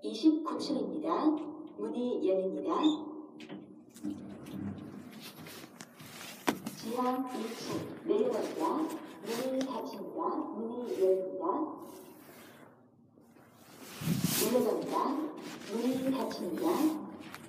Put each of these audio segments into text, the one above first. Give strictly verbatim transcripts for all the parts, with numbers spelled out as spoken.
이십구 층입니다. 문이 열립니다. 지하 이 층 내려갑니다. 문이 닫힙니다. 문이 열립니다. 내려갑니다. 문이 닫힙니다.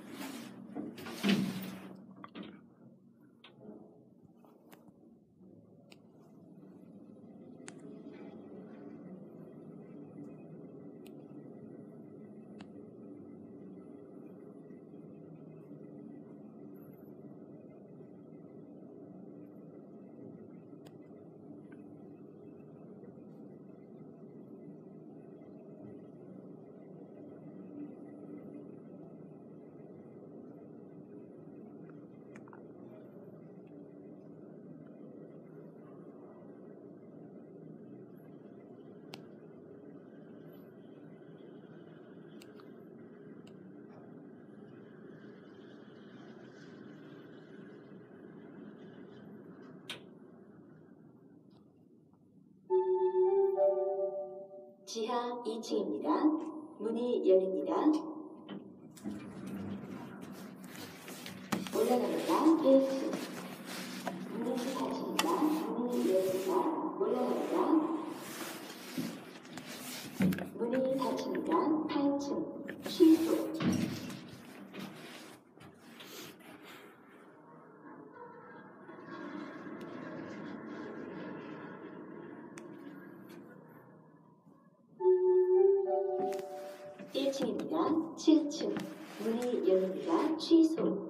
지하 이 층입니다. 문이 열립니다. 올라갑니다. 일 층 문이 닫힙니다. 문이 열립니다. 올라갑니다. 문이 닫힙니다. 팔 층 취소. 일 층입니다. 칠 층 문이 열립니다. 취소.